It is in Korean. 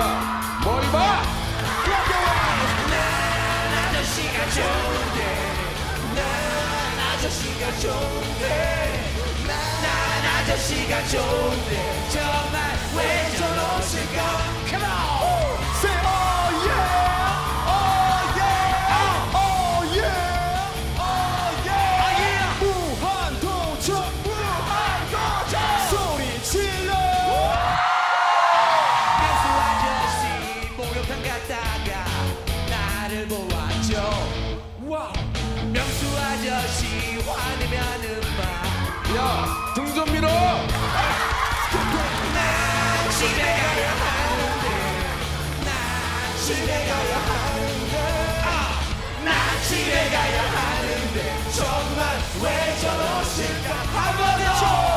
머리 봐. 난 아저씨가 좋은데 난 아저씨가 좋은데 난 아저씨가 좋은데 정말 왜 저러실까. Come on! Say oh yeah, oh yeah, oh yeah, oh yeah. 무한도전, 무한도전. 소리 질러. 명수 아저씨 목욕탕 갔다가 나를 보았죠. 와우. 명수 아저씨 화내면은 막 야, 등 좀 밀어. 난 집에 가야 하는데 난 집에 가야 하는데 난 집에 가야 하는데 정말 왜 저러실까. 한 번 더.